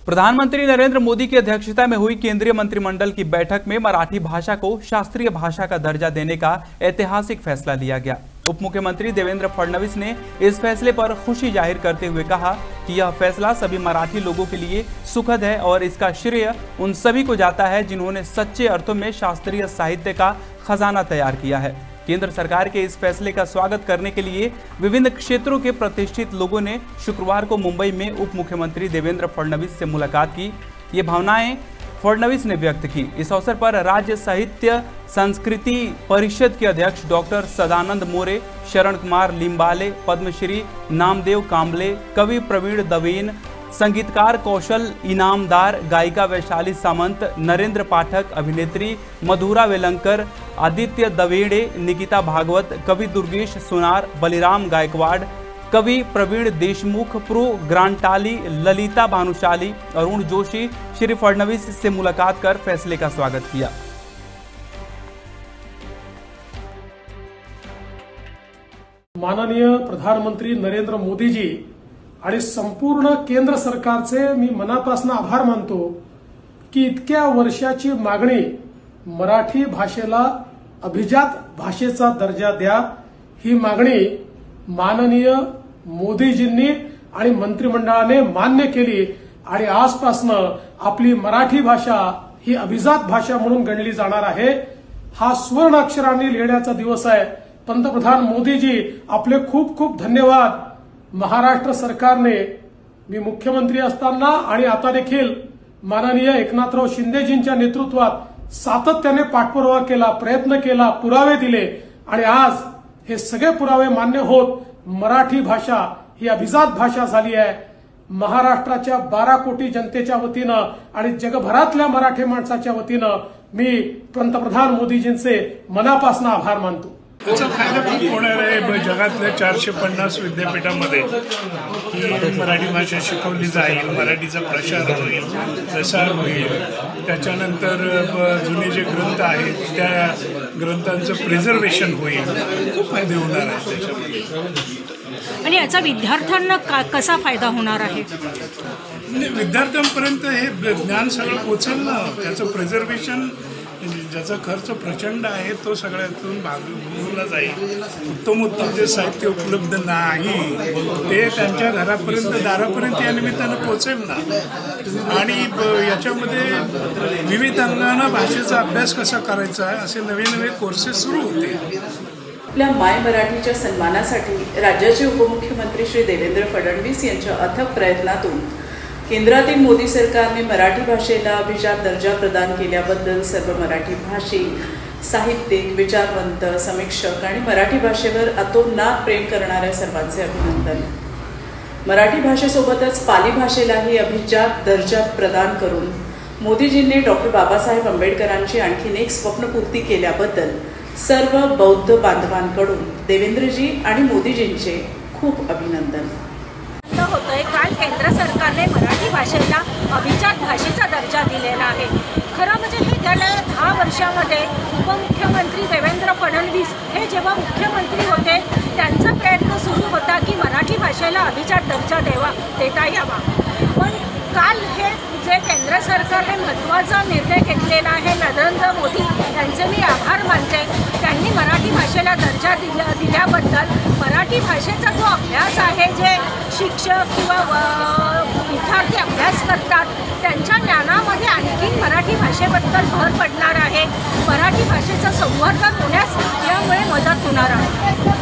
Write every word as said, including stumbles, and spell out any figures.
प्रधानमंत्री नरेंद्र मोदी की अध्यक्षता में हुई केंद्रीय मंत्रिमंडल की बैठक में मराठी भाषा को शास्त्रीय भाषा का दर्जा देने का ऐतिहासिक फैसला लिया गया। उप मुख्यमंत्री देवेंद्र फडणवीस ने इस फैसले पर खुशी जाहिर करते हुए कहा कि यह फैसला सभी मराठी लोगों के लिए सुखद है और इसका श्रेय उन सभी को जाता है जिन्होंने सच्चे अर्थों में शास्त्रीय साहित्य का खजाना तैयार किया है। केंद्र सरकार के इस फैसले का स्वागत करने के लिए विभिन्न क्षेत्रों के प्रतिष्ठित लोगों ने शुक्रवार को मुंबई में उप मुख्यमंत्री देवेंद्र फडणवीस से मुलाकात की। ये भावनाएं फडणवीस ने व्यक्त की। इस अवसर पर राज्य साहित्य संस्कृति परिषद के अध्यक्ष डॉक्टर सदानंद मोरे, शरण कुमार लिम्बाले, पद्मश्री नामदेव कांबले, कवि प्रवीण दवेन, संगीतकार कौशल इनामदार, गायिका वैशाली सामंत, नरेंद्र पाठक, अभिनेत्री मधुरा वेलंकर, आदित्य दवेड़े, निकिता भागवत, कवि दुर्गेश सुनार, बलिराम गायकवाड़, कवि प्रवीण देशमुख, प्रो ग्रांटाली, ललिता भानुशाली, अरुण जोशी श्री फडणवीस से मुलाकात कर फैसले का स्वागत किया। माननीय प्रधानमंत्री नरेंद्र मोदी जी आणि संपूर्ण केंद्र सरकारचे मी मनापासून आभार मानतो की इतक्या वर्षाची मागणी मराठी भाषेला अभिजात भाषेचा दर्जा द्या ही मागणी माननीय मोदीजींनी आणि मंत्रिमंडळाने मान्य केली आणि आजपासून आपली मराठी भाषा ही अभिजात भाषा म्हणून गणली जाणार आहे। हा स्वर्ण अक्षरांनी लिहिण्याचा दिवस आहे। पंतप्रधान मोदीजी आपले खूप खूप धन्यवाद। महाराष्ट्र सरकारने मी मुख्यमंत्री असताना आणि आता देखील माननीय एकनाथराव शिंदेजींच्या नेतृत्वात सातत्याने पाठपुरावा केला, प्रयत्न केला, पुरावे दिले आणि आज हे सगळे पुरावे मान्य होत मराठी भाषा ही अभिजात भाषा झाली आहे। महाराष्ट्राच्या बारा कोटी जनतेच्या वतीनं आणि जगभरातल्या मराठी माणसाच्या वतीनं मी पंतप्रधान मोदीजींचे मनापासून आभार मानतो। त्याचा फायदा खूप होणार आहे। जगातल्या चारशे पन्नास विद्यापीठामध्ये ही मराठी भाषा शिकवली जाईल, मराठीचा प्रसार होईल, प्रसार होईल। त्याच्यानंतर जुने जे ग्रंथ आहेत त्या ग्रंथांचं प्रिझर्वेशन होईल, खूप फायदे होणार आहेत त्याच्यामध्ये। आणि याचा विद्यार्थ्यांना कसा फायदा होणार आहे? विद्यार्थ्यांपर्यंत हे ज्ञान सगळं पोहोचेल ना। त्याचं प्रिझर्वेशन ज्याचा खर्च प्रचंड आहे तो सगळ्यातून भागवला जाईल। उत्तम उत्तम जे साहित्य उपलब्ध नाही ते त्यांच्या घरापर्यंत दारापर्यंत या निमित्तानं पोहोचेल ना। आणि याच्यामध्ये विविध अंगानं भाषेचा अभ्यास कसा करायचा असे नवे नवे कोर्सेस सुरू होतील। आपल्या माय मराठीच्या सन्मानासाठी राज्याचे उपमुख्यमंत्री श्री देवेंद्र फडणवीस यांच्या अथक प्रयत्नातून केंद्रातील मोदी सरकारने मराठी भाषेला अभिजात दर्जा प्रदान केल्याबद्दल सर्व मराठी भाषिक, साहित्यिक, विचारवंत, समीक्षक आणि मराठी भाषेवर अतोनात प्रेम करणाऱ्या सर्वांचे अभिनंदन। मराठी भाषेसोबतच पाली भाषेलाही अभिजात दर्जा प्रदान करून मोदीजींनी डॉक्टर बाबासाहेब आंबेडकरांची आणखीन एक स्वप्नपूर्ती केल्याबद्दल सर्व बौद्ध बांधवांकडून देवेंद्रजी आणि मोदीजींचे खूप अभिनंदन। होतोय काल केंद्र सरकारने मराठी भाषेला अभिजात भाषेचा दर्जा दिलेला आहे। खरं म्हणजे हे गेल्या दहा वर्षामध्ये उपमुख्यमंत्री देवेंद्र फडणवीस हे जेव्हा मुख्यमंत्री होते त्यांचा प्रयत्न सुरू होता की मराठी भाषेला अभिजात दर्जा देवा देता यावा। पण काल हे जे केंद्र सरकारने महत्त्वाचा निर्णय घेतलेला आहे, नरेंद्र मोदी यांचे मी आभार मानते। त्यांनी मराठी भाषेला दर्जा दिल्या दिल्याबद्दल मराठी भाषेचा जो अभ्यास आहे, जे शिक्षक किंवा विद्यार्थी अभ्यास करतात त्यांच्या ज्ञानामध्ये आणखी मराठी भाषेबद्दल भर पडणार आहे। मराठी भाषेचं संवर्धन होण्यास यामुळे मदत होणार आहे।